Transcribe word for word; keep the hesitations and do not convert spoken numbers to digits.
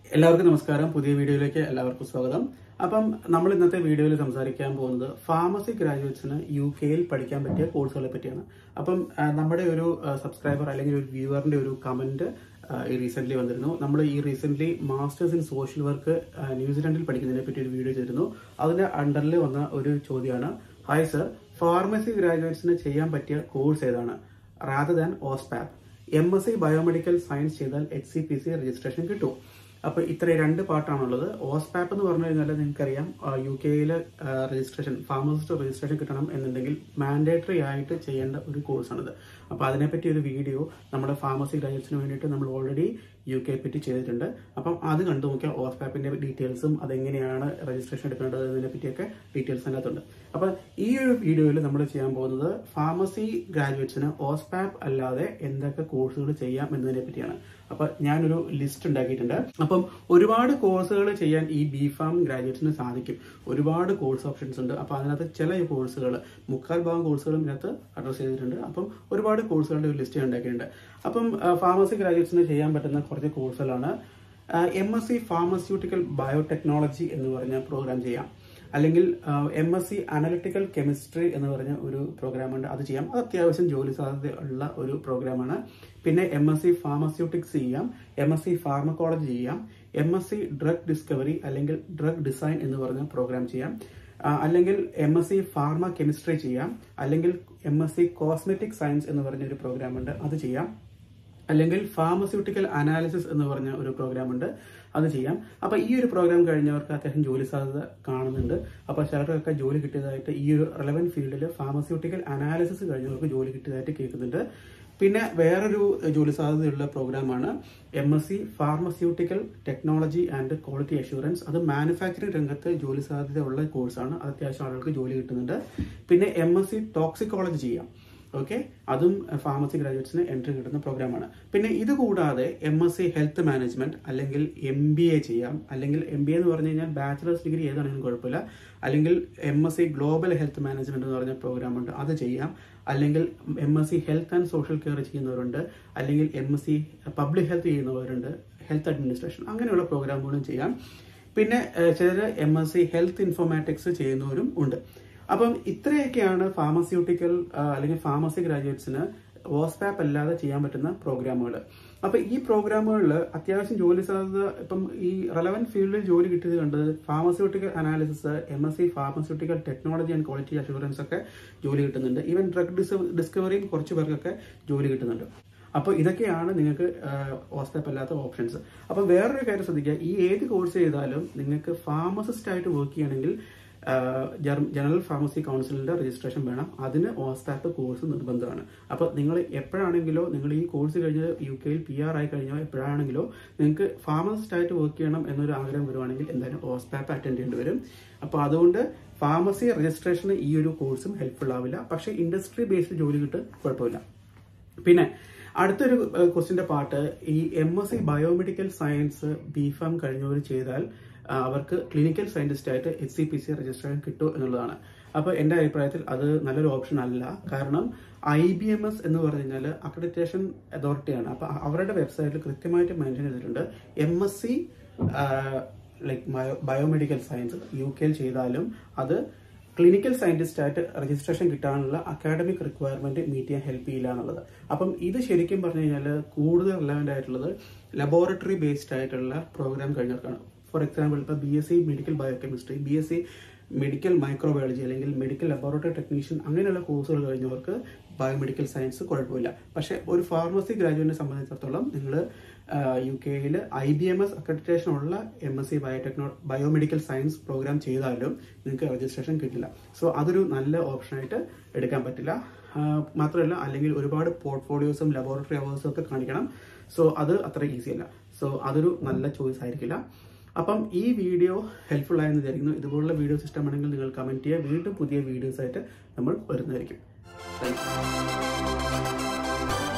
എല്ലാവർക്കും നമസ്കാരം. പുതിയ വീഡിയോയിലേക്ക് എല്ലാവർക്കും സ്വാഗതം. അപ്പം നമ്മൾ ഇന്നത്തെ വീഡിയോയിൽ സംസാരിക്കാൻ പോകുന്നത് ഫാർമസി ഗ്രാജുവേറ്റ്സിന് യു കെയിൽ പഠിക്കാൻ പറ്റിയ കോഴ്സുകളെ പറ്റിയാണ്. അപ്പം നമ്മുടെ ഒരു സബ്സ്ക്രൈബർ അല്ലെങ്കിൽ ഒരു വ്യൂവറിന്റെ ഒരു കമന്റ് ഈ റീസെന്റ് വന്നിരുന്നു. നമ്മൾ ഈ recent masters in social work ന്യൂസിലാൻഡിൽ പഠിക്കുന്നതിനെ പറ്റി ഒരു വീഡിയോ ചെയ്തിരുന്നു. അതിന്റെ അണ്ടറിൽ വന്ന ഒരു ചോദ്യമാണ്, ഹായ് സർ, ഫാർമസി ഗ്രാജുവേറ്റ്സിന് ചെയ്യാൻ പറ്റിയ കോഴ്സ് ഏതാണ് റാദർ ദാൻ ഓസ്പാപ്പ്? M S C biomedical science ചെയ്താൽ H C P C registration കിട്ടും. അപ്പൊ ഇത്ര രണ്ട് പാർട്ടാണുള്ളത്. ഓസ്പാപ്പ് എന്ന് പറഞ്ഞു കഴിഞ്ഞാൽ നിങ്ങൾക്കറിയാം, യു കെയിലെ രജിസ്ട്രേഷൻ ഫാർമസിസ്റ്റ് രജിസ്ട്രേഷൻ കിട്ടണം എന്നുണ്ടെങ്കിൽ മാൻഡേറ്ററി ആയിട്ട് ചെയ്യേണ്ട ഒരു കോഴ്സാണിത്. അപ്പൊ അതിനെപ്പറ്റി ഒരു വീഡിയോ നമ്മുടെ ഫാർമസി ഗ്രാജുവേറ്റ്സിന് വേണ്ടിയിട്ട് നമ്മൾ ഓൾറെഡി യു കെ പറ്റി ചെയ്തിട്ടുണ്ട്. അപ്പം അത് കണ്ടു നോക്കിയാൽ ഓസ്പാപ്പിന്റെ ഡീറ്റെയിൽസും അതെങ്ങനെയാണ് രജിസ്ട്രേഷൻ എടുക്കേണ്ടത് എന്നതിനെ പറ്റിയൊക്കെ ഡീറ്റെയിൽസ് അതിനകത്തുണ്ട്. അപ്പൊ ഈ ഒരു വീഡിയോയിൽ നമ്മൾ ചെയ്യാൻ പോകുന്നത് ഫാർമസി ഗ്രാജുവേറ്റ്സിന് ഓസ്പാപ്പ് അല്ലാതെ എന്തൊക്കെ കോഴ്സുകൾ ചെയ്യാം എന്നതിനെ പറ്റിയാണ്. അപ്പൊ ഞാനൊരു ലിസ്റ്റ് ഉണ്ടാക്കിയിട്ടുണ്ട്. അപ്പം ഒരുപാട് കോഴ്സുകൾ ചെയ്യാൻ ഈ ബിഫാം ഗ്രാജുവേറ്റ്സിന് സാധിക്കും. ഒരുപാട് കോഴ്സ് ഓപ്ഷൻസ് ഉണ്ട്. അപ്പൊ അതിനകത്ത് ചില കോഴ്സുകൾ, മുക്കാൽ ഭാഗം കോഴ്സുകളും ഇതിനകത്ത് അഡ്രസ് ചെയ്തിട്ടുണ്ട്. അപ്പം ഒരുപാട് കോഴ്സുകളുടെ ഒരു ലിസ്റ്റ് ഉണ്ടാക്കിയിട്ടുണ്ട്. അപ്പം ഫാർമസി ഗ്രാജുവേറ്റ്സിന് ചെയ്യാൻ പറ്റുന്ന കുറച്ച് കോഴ്സുകളാണ്. M S C pharmaceutical biotechnology എന്ന് പറഞ്ഞ പ്രോഗ്രാം ചെയ്യാം. അല്ലെങ്കിൽ M S C analytical chemistry എന്ന് പറഞ്ഞ ഒരു പ്രോഗ്രാമുണ്ട്, അത് ചെയ്യാം. അത് അത്യാവശ്യം ജോലി സാധ്യത ഉള്ള ഒരു പ്രോഗ്രാമാണ്. പിന്നെ എം എസ് സി ഫാർമസ്യൂട്ടിക്സ് ചെയ്യാം, എം എസ് സി ഫാർമക്കോളജി ചെയ്യാം, M S C drug discovery അല്ലെങ്കിൽ ഡ്രഗ് ഡിസൈൻ എന്ന് പറഞ്ഞ പ്രോഗ്രാം ചെയ്യാം. അല്ലെങ്കിൽ M S C pharma chemistry ചെയ്യാം. അല്ലെങ്കിൽ M S C cosmetic science എന്ന് പറഞ്ഞ ഒരു പ്രോഗ്രാം ഉണ്ട്, അത് ചെയ്യാം. അല്ലെങ്കിൽ ഫാർമസ്യൂട്ടിക്കൽ അനാലിസിസ് എന്ന് പറഞ്ഞ ഒരു പ്രോഗ്രാം ഉണ്ട്, അത് ചെയ്യാം. അപ്പൊ ഈ ഒരു പ്രോഗ്രാം കഴിഞ്ഞവർക്ക് അത്യാവശ്യം ജോലി സാധ്യത കാണുന്നുണ്ട്. അപ്പൊ ചിലർക്കൊക്കെ ജോലി കിട്ടിയതായിട്ട് ഈ ഒരു റെലവന്റ് ഫീൽഡിൽ ഫാർമസ്യൂട്ടിക്കൽ അനാലിസിസ് കഴിഞ്ഞവർക്ക് ജോലി കിട്ടിയതായിട്ട് കേൾക്കുന്നുണ്ട്. പിന്നെ വേറൊരു ജോലി സാധ്യതയുള്ള പ്രോഗ്രാമാണ് M S C pharmaceutical technology and quality assurance. അത് മാനുഫാക്ചറിംഗ് രംഗത്ത് ജോലി സാധ്യത ഉള്ള കോഴ്സാണ്. അത് അത്യാവശ്യം ആളുകൾക്ക് ജോലി കിട്ടുന്നുണ്ട്. പിന്നെ എം എസ് സി ടോക്സിക്കോളജി ചെയ്യാം. ഓക്കെ, അതും ഫാർമസി ഗ്രാജുവേറ്റ്സിന് എൻട്രി കിട്ടുന്ന പ്രോഗ്രാമാണ്. പിന്നെ ഇത് കൂടാതെ M S C health management അല്ലെങ്കിൽ എം ബി എ ചെയ്യാം. അല്ലെങ്കിൽ എം ബി എ എന്ന് പറഞ്ഞു കഴിഞ്ഞാൽ ബാച്ചിലേഴ്സ് ഡിഗ്രി ഏതാണെങ്കിലും കുഴപ്പമില്ല. അല്ലെങ്കിൽ M S C global health management എന്ന് പറഞ്ഞ പ്രോഗ്രാം ഉണ്ട്, അത് ചെയ്യാം. അല്ലെങ്കിൽ M S C health and social care ചെയ്യുന്നവരുണ്ട്. അല്ലെങ്കിൽ M S C public health ചെയ്യുന്നവരുണ്ട്, ഹെൽത്ത് അഡ്മിനിസ്ട്രേഷൻ, അങ്ങനെയുള്ള പ്രോഗ്രാമുകളും ചെയ്യാം. പിന്നെ ചിലർ M S C health informatics ചെയ്യുന്നവരും ഉണ്ട്. അപ്പം ഇത്രയൊക്കെയാണ് ഫാർമസ്യൂട്ടിക്കൽ അല്ലെങ്കിൽ ഫാർമസി ഗ്രാജുവേറ്റ്സിന് ഓസ്പാപ്പ് അല്ലാതെ ചെയ്യാൻ പറ്റുന്ന പ്രോഗ്രാമുകൾ. അപ്പൊ ഈ പ്രോഗ്രാമുകളിൽ അത്യാവശ്യം ജോലി സാധ്യത, ഇപ്പം ഈ റെലവന്റ് ഫീൽഡിൽ ജോലി കിട്ടിയത് കണ്ടത് pharmaceutical analysis, M S C pharmaceutical technology and quality assurance ഒക്കെ ജോലി കിട്ടുന്നുണ്ട്. ഈവൻ ഡ്രഗ് ഡിസ്കവറിയും കുറച്ച് പേർക്കൊക്കെ ജോലി കിട്ടുന്നുണ്ട്. അപ്പോൾ ഇതൊക്കെയാണ് നിങ്ങൾക്ക് ഓസ്പാപ്പ് അല്ലാത്ത ഓപ്ഷൻസ്. അപ്പം വേറൊരു കാര്യം ശ്രദ്ധിക്കുക, ഈ ഏത് കോഴ്സ് ചെയ്താലും നിങ്ങൾക്ക് ഫാർമസിസ്റ്റ് ആയിട്ട് വർക്ക് ചെയ്യണമെങ്കിൽ ജനറൽ ഫാർമസി കൗൺസിലിന്റെ രജിസ്ട്രേഷൻ വേണം. അതിന് ഓസ്പാപ്പ് കോഴ്സ് നിർബന്ധമാണ്. അപ്പൊ നിങ്ങൾ എപ്പോഴാണെങ്കിലോ, നിങ്ങൾ ഈ കോഴ്സ് കഴിഞ്ഞ് യു കെയിൽ പി ആർ ആയി കഴിഞ്ഞോ എപ്പോഴാണെങ്കിലോ നിങ്ങൾക്ക് ഫാർമസിസ്റ്റ് ആയിട്ട് വർക്ക് ചെയ്യണം എന്നൊരു ആഗ്രഹം വരുവാണെങ്കിൽ എന്തായാലും ഓസ്പാപ്പ് അറ്റൻഡ് ചെയ്യേണ്ടി വരും. അപ്പൊ അതുകൊണ്ട് ഫാർമസി രജിസ്ട്രേഷന് ഈ ഒരു കോഴ്സും ഹെൽപ്ഫുൾ ആവില്ല. പക്ഷേ ഇൻഡസ്ട്രി ബേസ്ഡ് ജോലി കിട്ടും, കുഴപ്പമില്ല. പിന്നെ അടുത്തൊരു ക്വസ്റ്റിന്റെ പാർട്ട്, ഈ M S C biomedical science B Pharm കഴിഞ്ഞവർ ചെയ്താൽ അവർക്ക് ക്ലിനിക്കൽ സയന്റിസ്റ്റ് ആയിട്ട് H C P C registration കിട്ടും എന്നുള്ളതാണ്. അപ്പോൾ എൻ്റെ അഭിപ്രായത്തിൽ അത് നല്ലൊരു ഓപ്ഷൻ അല്ല. കാരണം ഐ ബി എം എസ് എന്ന് പറഞ്ഞു കഴിഞ്ഞാൽ അക്രഡിറ്റേഷൻ അതോറിറ്റിയാണ്. അപ്പൊ അവരുടെ വെബ്സൈറ്റിൽ കൃത്യമായിട്ട് മെൻഷൻ ചെയ്തിട്ടുണ്ട്, M S C like biomedical science U കെയിൽ ചെയ്താലും അത് ക്ലിനിക്കൽ സയന്റിസ്റ്റ് ആയിട്ട് രജിസ്ട്രേഷൻ കിട്ടാനുള്ള അക്കാഡമിക് റിക്വയർമെന്റ് മീറ്റ് ചെയ്യാൻ ഹെൽപ്പ് ചെയ്യില്ല എന്നുള്ളത്. അപ്പം ഇത് ശരിക്കും പറഞ്ഞു കഴിഞ്ഞാൽ കൂടുതൽ റിലവന്റ് ആയിട്ടുള്ളത് ലബോറട്ടറി ബേസ്ഡ് ആയിട്ടുള്ള പ്രോഗ്രാം കഴിഞ്ഞവർക്കാണ്. ഫോർ എക്സാമ്പിൾ, ഇപ്പോൾ B S C medical biochemistry, B S C medical microbiology അല്ലെങ്കിൽ മെഡിക്കൽ ലബോറട്ടറി ടെക്നീഷ്യൻ, അങ്ങനെയുള്ള കോഴ്സുകൾ കഴിഞ്ഞവർക്ക് ബയോമെഡിക്കൽ സയൻസ് കുഴപ്പമില്ല. പക്ഷേ ഒരു ഫാർമസി ഗ്രാജുവേറ്റിനെ സംബന്ധിച്ചിടത്തോളം നിങ്ങൾ യു കെയിൽ I B M S accreditation ഉള്ള എം എസ് സി ബയോടെക്നോ ബയോമെഡിക്കൽ സയൻസ് പ്രോഗ്രാം ചെയ്താലും നിങ്ങൾക്ക് രജിസ്ട്രേഷൻ കിട്ടില്ല. സോ അതൊരു നല്ല ഓപ്ഷനായിട്ട് എടുക്കാൻ പറ്റില്ല. മാത്രമല്ല, അല്ലെങ്കിൽ ഒരുപാട് പോർട്ട്ഫോളിയോസും ലബോറട്ടറി അവേഴ്സും ഒക്കെ കാണിക്കണം. സോ അത് അത്ര ഈസി അല്ല. സോ അതൊരു നല്ല ചോയ്സ് ആയിരിക്കില്ല. അപ്പം ഈ വീഡിയോ ഹെൽപ്ഫുൾ ആയെന്ന് വിചാരിക്കുന്നു. ഇതുപോലുള്ള വീഡിയോസ് ഇഷ്ടമാണെങ്കിൽ നിങ്ങൾ കമന്റ് ചെയ്യുക. വീണ്ടും പുതിയ വീഡിയോസ് ആയിട്ട് നമ്മൾ വരുന്നതായിരിക്കും. Thank U.